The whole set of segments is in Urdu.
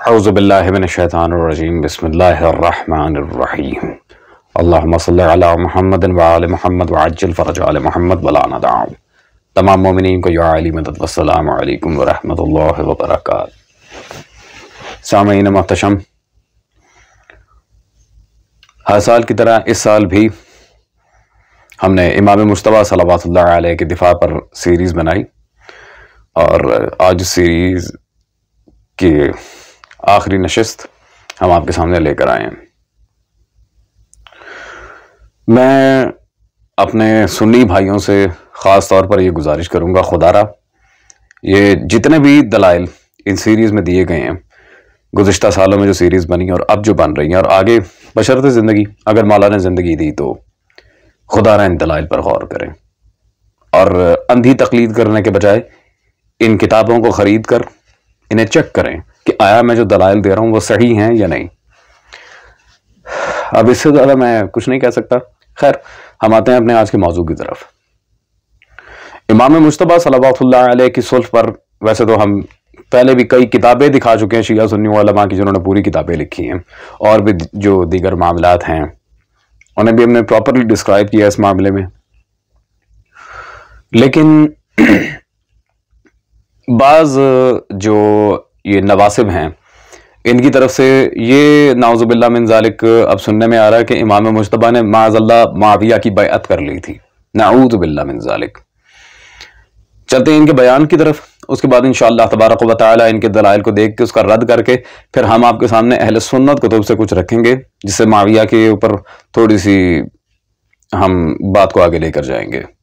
اعوذ باللہ من الشیطان الرجیم بسم اللہ الرحمن الرحیم اللہم صلی علی محمد وآل محمد وعجل فرج آل محمد ولا ندعو۔ تمام مومنین کو یا علی مدد والسلام علیکم ورحمۃ اللہ وبرکاتہ۔ سامعین محتشم، ہر سال کی طرح اس سال بھی ہم نے امام مجتبیٰ صلوات اللہ علیہ کے دفاع پر سیریز بنائی، اور آج سیریز کی آخری نشست ہم آپ کے سامنے لے کر آئے ہیں۔ میں اپنے سنی بھائیوں سے خاص طور پر یہ گزارش کروں گا، خدا را یہ جتنے بھی دلائل ان سیریز میں دیے گئے ہیں، گزشتہ سالوں میں جو سیریز بنی اور اب جو بن رہی ہیں، اور آگے بشرط زندگی اگر مولا نے زندگی دی تو خدا را ان دلائل پر غور کریں، اور اندھی تقلید کرنے کے بجائے ان کتابوں کو خرید کر انہیں چیک کریں کہ آیا میں جو دلائل دے رہا ہوں وہ صحیح ہیں یا نہیں۔ اب اس سے زیادہ میں کچھ نہیں کہہ سکتا۔ خیر، ہم آتے ہیں اپنے آج کے موضوع کی طرف۔ امام مجتبیٰ صلوات اللہ علیہ کی صلح پر ویسے تو ہم پہلے بھی کئی کتابیں دکھا چکے ہیں شیعہ سنی علماء کی، جنہوں نے پوری کتابیں لکھی ہیں، اور بھی جو دیگر معاملات ہیں انہیں بھی ہم نے پراپرلی ڈسکرائب کیا اس معاملے میں۔ لیکن بعض جو یہ نواسب ہیں ان کی طرف سے یہ نعوذ باللہ من ذالک اب سننے میں آ رہا ہے کہ امام مجتبیٰ نے معاذ اللہ معاویہ کی بیعت کر لی تھی، نعوذ باللہ من ذالک۔ چلتے ہیں ان کے بیان کی طرف، اس کے بعد انشاءاللہ تبارک و تعالی ان کے دلائل کو دیکھ کے اس کا رد کر کے پھر ہم آپ کے سامنے اہل سنت کتب سے کچھ رکھیں گے، جس سے معاویہ کے اوپر تھوڑی سی ہم بات کو آگے لے کر جائیں گے۔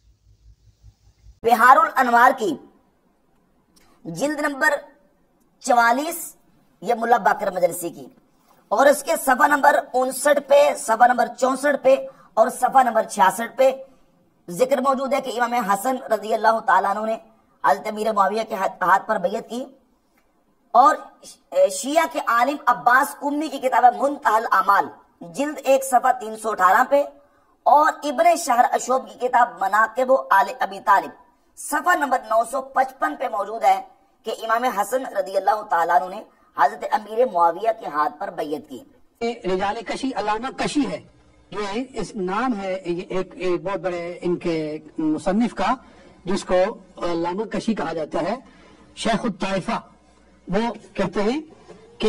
بہار الانوار کی جلد نمبر 44 یہ ملا باقر مجلسی کی، اور اس کے صفحہ نمبر 59 پہ، صفحہ نمبر 64 پہ اور صفحہ نمبر 66 پہ ذکر موجود ہے کہ امام حسن رضی اللہ تعالیٰ عنہ نے حضرت امیر معاویہ کے ہاتھ پر بیعت کی، اور شیعہ کے عالم عباس قمی کی کتاب منتہی الاعمال جلد 1 صفحہ 318 پہ، اور ابن شہر اشوب کی کتاب مناقب آل ابی طالب صفحہ نمبر 955 پہ موجود ہے کہ امام حسن رضی اللہ تعالیٰ عنہ نے حضرت امیر معاویہ کے ہاتھ پر بیعت کی۔ رجال کشی علامہ کشی ہے، یہ اس نام ہے ایک بہت بڑے ان کے مصنف کا، جس کو علامہ کشی کہا جاتا ہے، شیخ الطائفہ۔ وہ کہتے ہیں کہ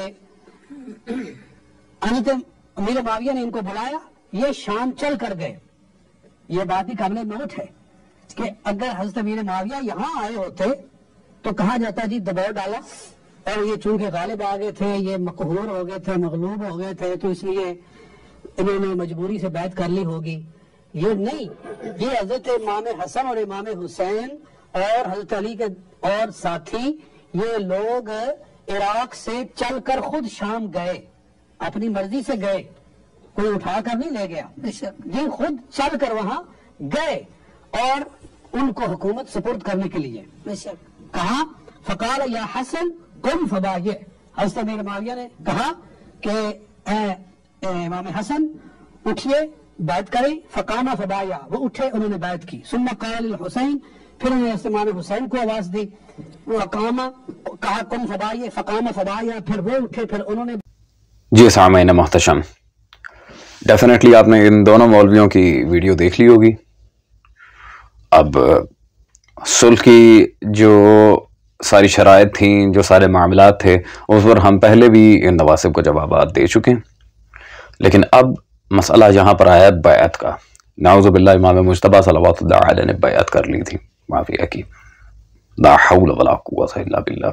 حضرت امیر معاویہ نے ان کو بلایا، یہ شام چل کر گئے۔ یہ بات بھی قابل نوٹ ہے کہ اگر حضرت امیر معاویہ یہاں آئے ہوتے تو کہا جاتا جی دباؤ ڈالا، اور یہ چونکہ غالب آ گئے تھے، یہ مقہور ہو گئے تھے، مغلوب ہو گئے تھے، تو اس لیے انہوں نے مجبوری سے بیعت کر لی ہوگی۔ یہ نہیں، یہ حضرت امام حسن اور امام حسین اور حضرت علی کے اور ساتھی، یہ لوگ عراق سے چل کر خود شام گئے، اپنی مرضی سے گئے، کوئی اٹھا کر نہیں لے گیا، یہ خود چل کر وہاں گئے، اور ان کو حکومت سپرد کرنے کے لیے کہا فقال یا حسن قم فبایع۔ حضرت امیر معاویہ نے کہا کہ اے امام حسن اٹھئے، بیعت کریں۔ فقام فبایع، وہ اٹھے، انہوں نے بیعت کی۔ ثم قال الحسین، پھر انہوں نے امام حسین کو آواز دی، وہ اقام، کہا قم فبایع، فقام فبایع، پھر وہ اٹھے، پھر انہوں نے۔ جی سامعین محتشم، ڈیفینیٹلی آپ نے ان دونوں مولویوں کی ویڈیو دیکھ لی ہوگی۔ اب صلح کی جو ساری شرائط تھیں، جو سارے معاملات تھے، اس پر ہم پہلے بھی ان نواسب کو جوابات دے چکے ہیں، لیکن اب مسئلہ یہاں پر آیا بیعت کا۔ نعوذ باللہ امام مجتبیٰ صلوات اللہ علیہ نے بیعت کر لی تھی معاویہ کی، لا حول ولا قوۃ الا باللہ۔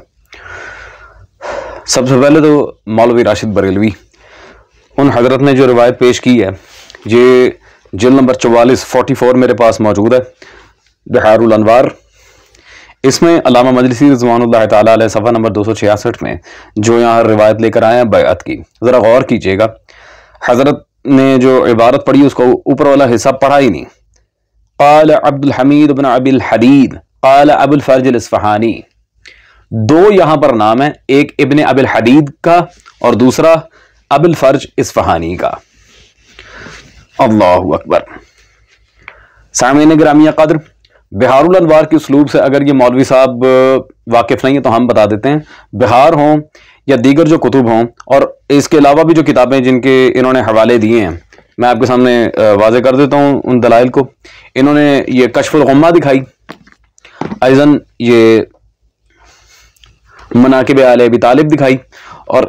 سب سے پہلے تو مولوی راشد بریلوی ان حضرت نے جو روایت پیش کی ہے، یہ جلد نمبر 44 میرے پاس موجود ہے، بہار الانوار۔ اس میں علامہ مجلسی رضوان اللہ تعالیٰ علیہ صفحہ نمبر 266 میں جو یہاں روایت لے کر آئے ہیں بیعت کی، ذرا غور کیجئے گا۔ حضرت نے جو عبارت پڑھی اس کو اوپر والا حصہ پڑھا ہی نہیں۔ قال عبد الحمید بن ابی الحدید قال ابو الفرج الاصفہانی، دو یہاں پر نام ہے، ایک ابن ابی الحدید کا اور دوسرا ابو الفرج اصفہانی کا۔ اللہ اکبر۔ سامعین گرامی قدر، بہار الانوار کی اسلوب سے اگر یہ مولوی صاحب واقف نہیں ہے تو ہم بتا دیتے ہیں۔ بہار ہوں یا دیگر جو کتب ہوں، اور اس کے علاوہ بھی جو کتابیں جن کے انہوں نے حوالے دیے ہیں میں آپ کے سامنے واضح کر دیتا ہوں ان دلائل کو. انہوں نے یہ کشف الغمہ دکھائی، ایضاً یہ مناقب آل ابی طالب دکھائی، اور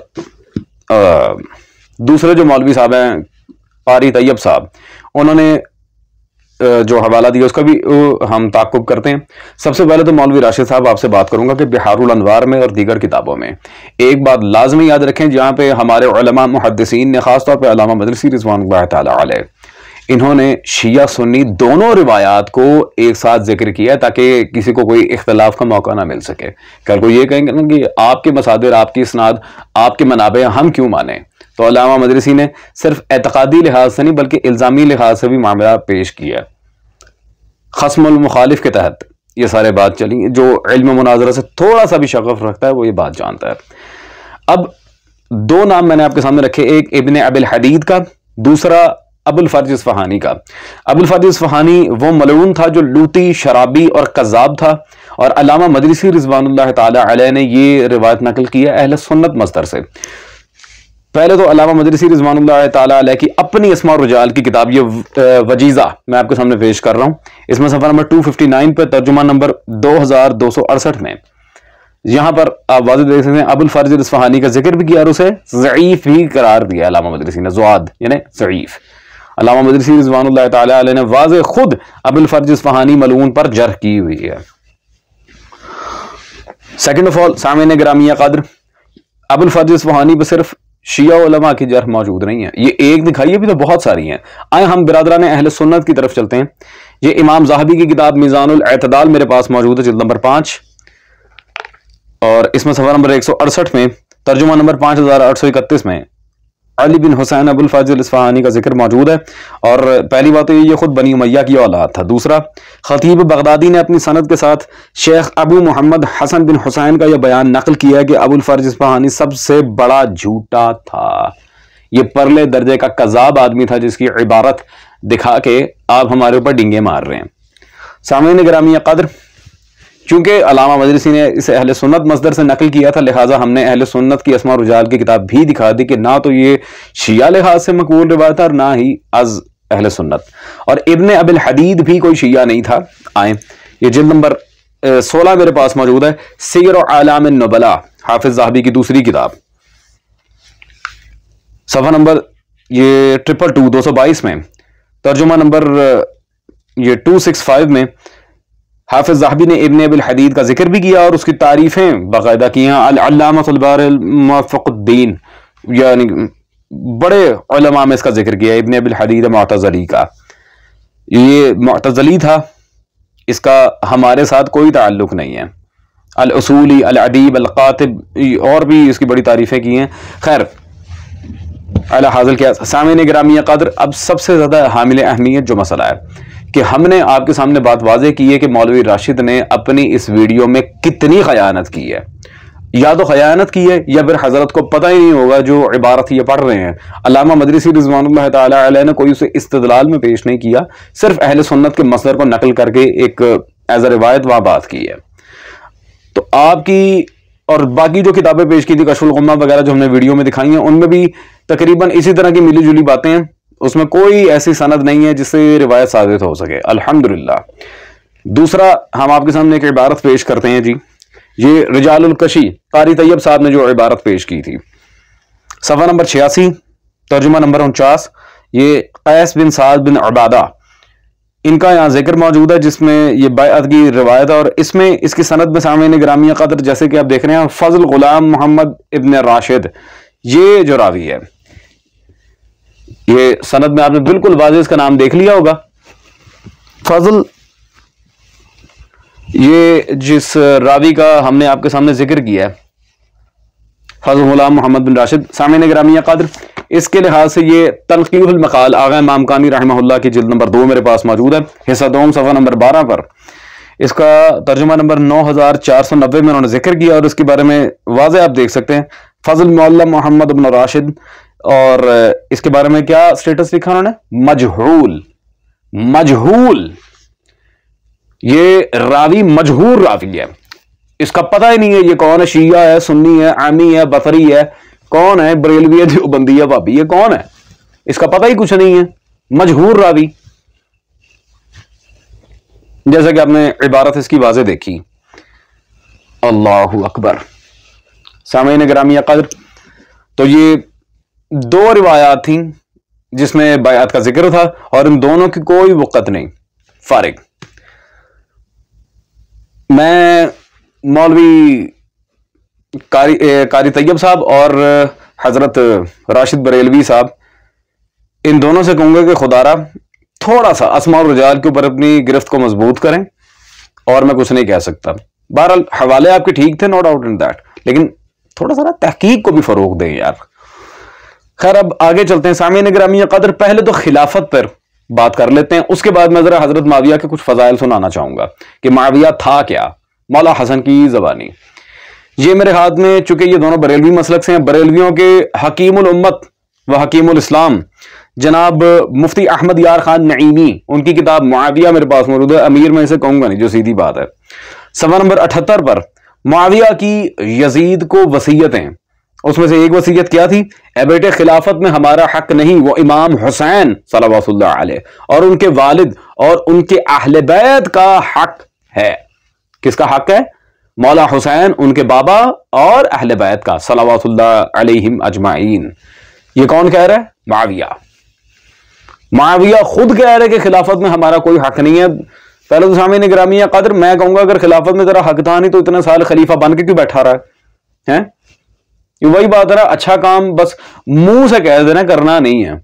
دوسرے جو مولوی صاحب ہیں قاری طیب صاحب انہوں نے جو حوالہ دیا اس کا بھی ہم تعقب کرتے ہیں. سب سے پہلے تو مولوی راشد صاحب آپ سے بات کروں گا کہ بحار الانوار میں اور دیگر کتابوں میں ایک بات لازمی یاد رکھیں، جہاں پہ ہمارے علماء محدثین نے خاص طور پہ علامہ مدرسی رضوان اللہ تعالی علیہ انہوں نے شیعہ سنی دونوں روایات کو ایک ساتھ ذکر کیا تاکہ کسی کو کوئی اختلاف کا موقع نہ مل سکے. کل کو یہ کہیں گے کہ آپ کے مصادر، آپ کی اسناد، آپ کے منابع ہم کیوں مانیں، تو علامہ مدرسی نے صرف اعتقادی لحاظ سے نہیں بلکہ الزامی لحاظ سے بھی معاملہ پیش کیا. خصم المخالف کے تحت یہ سارے بات چلی. جو علم مناظرہ سے تھوڑا سا بھی شغف رکھتا ہے وہ یہ بات جانتا ہے. اب دو نام میں نے آپ کے سامنے رکھے، ایک ابن ابی الحدید کا، دوسرا ابو الفرج اصفہانی کا. ابو الفرج اصفہانی وہ ملعون تھا جو لوطی، شرابی اور کذاب تھا، اور علامہ مدرسی رضوان اللہ تعالی علیہ نے یہ روایت نقل کی ہے اہل سنت مصدر سے. پہلے تو علامہ مدرسی رضوان اللہ تعالی علیہ کی اپنی اسماء الرجال کی کتاب یہ وجیزہ میں آپ کے سامنے پیش کر رہا ہوں. اس میں صفحہ نمبر 259 پہ ترجمہ نمبر 2268 میں یہاں پر آپ واضح دیکھ سکتے ہیں ابو الفرج اصفہانی کا ذکر بھی کیا اور اسے ضعیف ہی قرار دیا علامہ مدرسی نے، زواد یعنی ضعیف. علامہ مدرسی رضوان اللہ تعالی علیہ نے واضح خود ابو الفرج اصفہانی ملعون پر جرح کی ہوئی ہے. سیکنڈ آف آل سامعین گرامی قدر، ابو الفرج اصفہانی پہ صرف شیعہ علماء کی جرح موجود نہیں ہے، یہ ایک دکھائی ہے، بھی تو بہت ساری ہیں. آئیں ہم برادران اہل سنت کی طرف چلتے ہیں. یہ امام ذہبی کی کتاب میزان الاعتدال میرے پاس موجود ہے، جلد نمبر 5، اور اس میں صفحہ نمبر 168 میں ترجمہ نمبر 5831 میں علی بن حسین ابو الفرج اصفہانی کا ذکر موجود ہے. اور پہلی بات تو یہ خود بنی امیہ کی اولاد تھا. دوسرا، خطیب بغدادی نے اپنی سند کے ساتھ شیخ ابو محمد حسن بن حسین کا یہ بیان نقل کیا ہے کہ ابو الفرج اصفہانی سب سے بڑا جھوٹا تھا. یہ پرلے درجے کا کذاب آدمی تھا جس کی عبارت دکھا کے آپ ہمارے اوپر ڈنگے مار رہے ہیں. سامعین گرامی قدر، چونکہ علامہ مدرسی نے اسے اہل سنت مصدر سے نقل کیا تھا، لہٰذا ہم نے اہل سنت کی اسماء الرجال کی کتاب بھی دکھا دی کہ نہ تو یہ شیعہ لحاظ سے مقبول روایت ہے اور نہ ہی از اہل سنت. اور ابن ابی الحدید بھی کوئی شیعہ نہیں تھا. آئیں، یہ جلد نمبر 16 میرے پاس موجود ہے، سیر و اعلام النبلاء، حافظ ذہبی کی دوسری کتاب، صفحہ نمبر یہ 222 میں ترجمہ نمبر یہ 265 میں حافظ ذہبی نے ابن ابی الحدید کا ذکر بھی کیا اور اس کی تعریفیں باقاعدہ کی ہیں. العلامہ البار الموفق الدین، یعنی بڑے علماء میں اس کا ذکر کیا. ابن ابی الحدید معتزلی کا، یہ معتزلی تھا، اس کا ہمارے ساتھ کوئی تعلق نہیں ہے. الاصولی، الادیب، القاتب، اور بھی اس کی بڑی تعریفیں کی ہیں. خیر اعلی حاضر کیا سامعین گرامی قدر، اب سب سے زیادہ حامل اہمیت جو مسئلہ ہے کہ ہم نے آپ کے سامنے بات واضح کی ہے کہ مولوی راشد نے اپنی اس ویڈیو میں کتنی خیانت کی ہے. یا تو خیانت کی ہے یا پھر حضرت کو پتہ ہی نہیں ہوگا جو عبارت یہ پڑھ رہے ہیں. علامہ مدرسی رضوان اللہ تعالی علیہ نے کوئی اسے استدلال میں پیش نہیں کیا، صرف اہل سنت کے مصدر کو نقل کر کے ایک ایز اے روایت وہاں بات کی ہے. تو آپ کی اور باقی جو کتابیں پیش کی تھی کشف الغمہ وغیرہ جو ہم نے ویڈیو میں دکھائی ہیں، ان میں بھی تقریباً اسی طرح کی ملی جلی باتیں ہیں. اس میں کوئی ایسی سند نہیں ہے جس سے روایت ثابت ہو سکے، الحمدللہ. دوسرا، ہم آپ کے سامنے ایک عبارت پیش کرتے ہیں. جی، یہ رجال الکشی قاری طیب صاحب نے جو عبارت پیش کی تھی، صفحہ نمبر 86 ترجمہ نمبر 49، یہ قیس بن سعد بن عبادہ ان کا یہاں ذکر موجود ہے جس میں یہ بیعت کی روایت ہے. اور اس میں اس کی سند میں سامعین گرامی قدر جیسے کہ آپ دیکھ رہے ہیں فضل غلام محمد ابن راشد، یہ جو راوی ہے، یہ سند میں آپ نے بالکل واضح اس کا نام دیکھ لیا ہوگا، فضل. یہ جس راوی کا ہم نے آپ کے سامنے ذکر کیا ہے فضل غلام محمد بن راشد، سامعین گرامی قدر اس کے لحاظ سے یہ تنقیح المقال آغا امام کانی رحمہ اللہ کی جلد نمبر 2 میرے پاس موجود ہے، حصہ دوم، صفحہ نمبر 12 پر. اس کا ترجمہ نمبر 9490 میں انہوں نے ذکر کیا اور اس کے بارے میں واضح آپ دیکھ سکتے ہیں. فضل معلم محمد بن راشد، اور اس کے بارے میں کیا سٹیٹس لکھا انہوں نے؟ مجہول. مجہول، یہ راوی مجہول راوی ہے. اس کا پتہ ہی نہیں ہے یہ کون ہے، شیعہ ہے، سنی ہے، عامی ہے، بصری ہے، کون ہے، بریلوی ہے، دیوبندی ہے، بھابی ہے، کون ہے، اس کا پتہ ہی کچھ نہیں ہے، مجہور راوی. جیسا کہ آپ نے عبارت اس کی واضح دیکھی. اللہ اکبر. سامعین گرامی قدر، تو یہ دو روایات تھیں جس میں بیعت کا ذکر تھا اور ان دونوں کی کوئی وقت نہیں. فارغ. میں مولوی قاری طیب صاحب اور حضرت راشد بریلوی صاحب ان دونوں سے کہوں گا کہ خدا را تھوڑا سا اسماء الرجال کے اوپر اپنی گرفت کو مضبوط کریں، اور میں کچھ نہیں کہہ سکتا. بہرحال حوالے آپ کے ٹھیک تھے، نو ڈاؤٹ ان دیٹ، لیکن تھوڑا سا تحقیق کو بھی فروغ دیں یار. خیر اب آگے چلتے ہیں. سامعین گرامی قدر، پہلے تو خلافت پر بات کر لیتے ہیں، اس کے بعد میں ذرا حضرت معاویہ کے کچھ فضائل سنانا چاہوں گا کہ معاویہ تھا کیا. مولا حسن کی زبانی. یہ میرے ہاتھ میں، چونکہ یہ دونوں بریلوی مسلک سے ہیں، بریلویوں کے حکیم الامت و حکیم الاسلام جناب مفتی احمد یار خان نعیمی، ان کی کتاب معاویہ میرے پاس موجود ہے. امیر میں اسے کہوں گا نہیں، جو سیدھی بات ہے. صفحہ نمبر 78 پر معاویہ کی یزید کو وصیتیں، اس میں سے ایک وصیت کیا تھی؟ اے بیٹے، خلافت میں ہمارا حق نہیں، وہ امام حسین صلوات اللہ علیہ اور ان کے والد اور ان کے اہل بیت کا حق ہے. کس کا حق ہے؟ مولا حسین، ان کے بابا اور اہل بیت کا صلوات اللہ علیہم اجمعین. یہ کون کہہ رہا ہے؟ معاویہ. معاویہ خود کہہ رہے کہ خلافت میں ہمارا کوئی حق نہیں ہے. پہلے تو سامعین گرامی قدر میں کہوں گا اگر خلافت میں تیرا حق تھا نہیں تو اتنے سال خلیفہ بن کے کیوں بیٹھا رہا ہے؟ یہ وہی بات ہے، اچھا کام بس منہ سے کہہ دینا، کرنا نہیں ہے.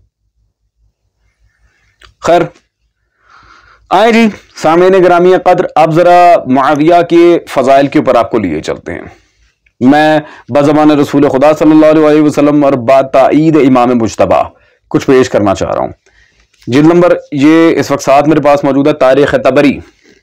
خیر آئے جی سامعین گرامی قدر، اب ذرا معاویہ کے فضائل کے اوپر آپ کو لیے چلتے ہیں. میں بزبان رسول خدا صلی اللہ علیہ وسلم اور بعد تائید امام مجتبی کچھ پیش کرنا چاہ رہا ہوں. جلد نمبر یہ اس وقت ساتھ میرے پاس موجود ہے تاریخ طبری.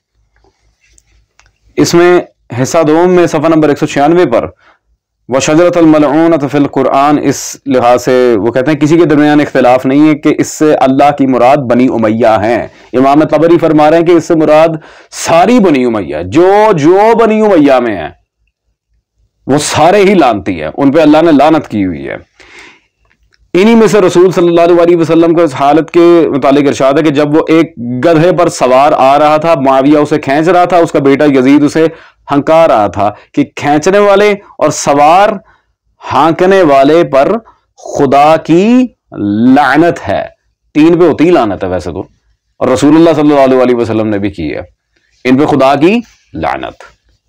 اس میں حصہ دوم میں صفحہ نمبر 196 پر وَشَجَرَةَ الْمَلْعُونَةَ فِي الْقُرْآنِ، اس لحاظ سے وہ کہتے ہیں کسی کے درمیان اختلاف نہیں ہے کہ اس سے اللہ کی مراد بنی امیہ ہیں. امام طبری فرما رہے ہیں کہ اس سے مراد ساری بنی امیہ، جو بنی امیہ میں ہیں وہ سارے ہی لعنتی ہے، ان پہ اللہ نے لعنت کی ہوئی ہے. انہی میں سے رسول صلی اللہ علیہ وسلم کو اس حالت کے متعلق ارشاد ہے کہ جب وہ ایک گدھے پر سوار آ رہا تھا، معاویہ اسے کھینچ رہا تھا، اس کا بیٹا یزید اسے ہنکا رہا تھا کہ کھینچنے والے اور سوار ہانکنے والے پر خدا کی لعنت ہے. تین پہ ہوتی لعنت ہے ویسے تو، اور رسول اللہ صلی اللہ علیہ وسلم نے بھی کی ہے، ان پہ خدا کی لعنت.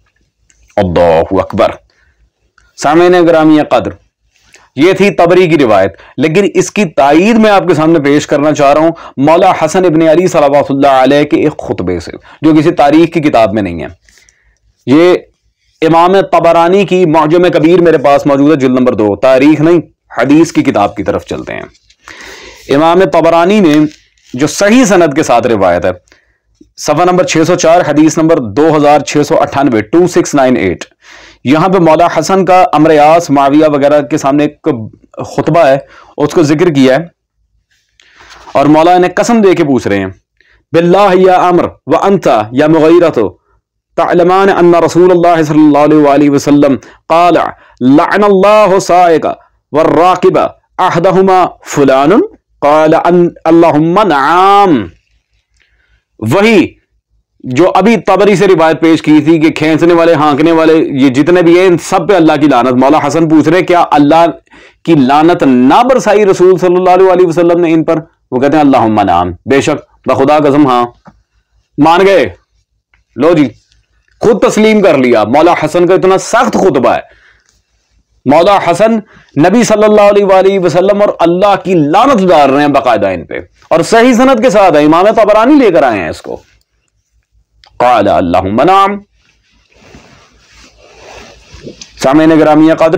اللہ اکبر. سامعین گرامی قدر، یہ تھی طبری کی روایت، لیکن اس کی تائید میں آپ کے سامنے پیش کرنا چاہ رہا ہوں مولا حسن ابن علی صلوات اللہ علیہ کے ایک خطبے سے، جو کسی تاریخ کی کتاب میں نہیں ہے. یہ امام طبرانی کی معجم کبیر میرے پاس موجود ہے، جلد نمبر 2. تاریخ نہیں، حدیث کی کتاب کی طرف چلتے ہیں. امام طبرانی نے جو صحیح سند کے ساتھ روایت ہے، صفحہ نمبر 604، حدیث نمبر 2698 2698، یہاں پہ مولا حسن کا امر یاس معاویہ وغیرہ کے سامنے ایک خطبہ ہے، اس کو ذکر کیا ہے، اور مولا نے قسم دے کے پوچھ رہے ہیں باللہ یا امر وانت یا مغیرت تعلمان ان رسول اللہ صلی اللہ علیہ وسلم قال لعن اللہ سائق والراقب احدہما فلان قال اللہم نعام. وہی جو ابھی طبری سے روایت پیش کی تھی کہ کھینچنے والے، ہانکنے والے، یہ جتنے بھی ہیں ان سب پہ اللہ کی لعنت. مولا حسن پوچھ رہے کیا اللہ کی لعنت نہ برسائی رسول صلی اللہ علیہ وسلم نے ان پر؟ وہ کہتے ہیں اللہم نعم، بے شک بخدا قسم ہاں. مان گئے، لو جی خود تسلیم کر لیا. مولا حسن کا اتنا سخت خطبہ ہے، مولا حسن نبی صلی اللہ علیہ وسلم اور اللہ کی لعنت ڈال رہے ہیں باقاعدہ ان پہ، اور صحیح سند کے ساتھ ہے، امام طبرانی لے کر آئے ہیں اس کو. قال اللہم نعم. سامعین گرامی قدر،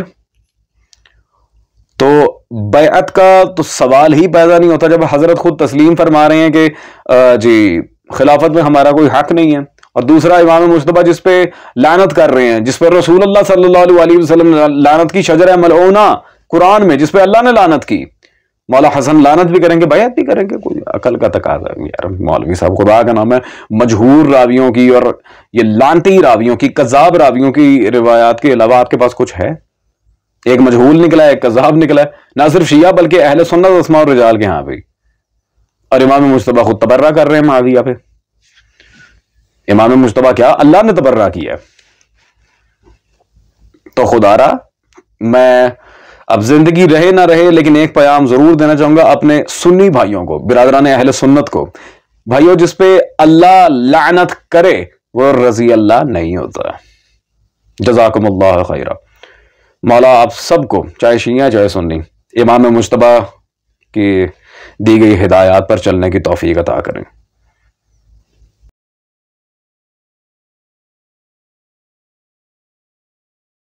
تو بیعت کا تو سوال ہی پیدا نہیں ہوتا جب حضرت خود تسلیم فرما رہے ہیں کہ جی خلافت میں ہمارا کوئی حق نہیں ہے، اور دوسرا امام مجتبی جس پہ لعنت کر رہے ہیں، جس پر رسول اللہ صلی اللہ علیہ وسلم نے لعنت کی، شجر ملعونہ قرآن میں جس پہ اللہ نے لعنت کی، مولا حسن لعنت بھی کریں گے، بیعت بھی کریں گے، کوئی عقل کا تقاضا ہے یار مولوی صاحب، خدا کا نام ہے، مجہور راویوں کی اور یہ لعنتی راویوں کی، کذاب راویوں کی روایات کے علاوہ آپ کے پاس کچھ ہے؟ ایک مجہول نکلا ہے، ایک کذاب نکلا ہے، نہ صرف شیعہ بلکہ اہل سنت اسماء الرجال کے ہاں بھی، اور امام مجتبیٰ خود تبرہ کر رہے ہیں معاویہ پہ۔ امام مجتبیٰ کیا اللہ نے تبرہ کیا؟ تو خدا را میں اب زندگی رہے نہ رہے لیکن ایک پیام ضرور دینا چاہوں گا اپنے سنی بھائیوں کو، برادران اہل سنت کو، بھائیوں جس پہ اللہ لعنت کرے وہ رضی اللہ نہیں ہوتا۔ جزاکم اللہ خیرہ۔ مولا آپ سب کو، چاہے شیعہ چاہے سنی، امام مجتبیٰ کی دی گئی ہدایات پر چلنے کی توفیق عطا کریں۔